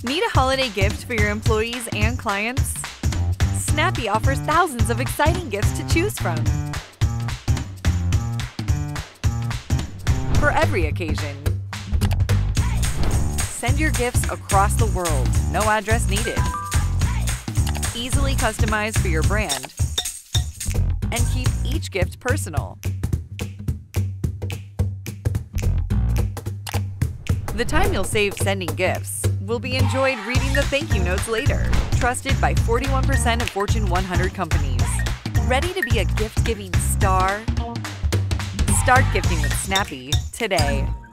Need a holiday gift for your employees and clients? Snappy offers thousands of exciting gifts to choose from. For every occasion. Send your gifts across the world, no address needed. Easily customized for your brand. And keep each gift personal. The time you'll save sending gifts will be enjoyed reading the thank you notes later. Trusted by 41% of Fortune 100 companies. Ready to be a gift-giving star? Start gifting with Snappy today.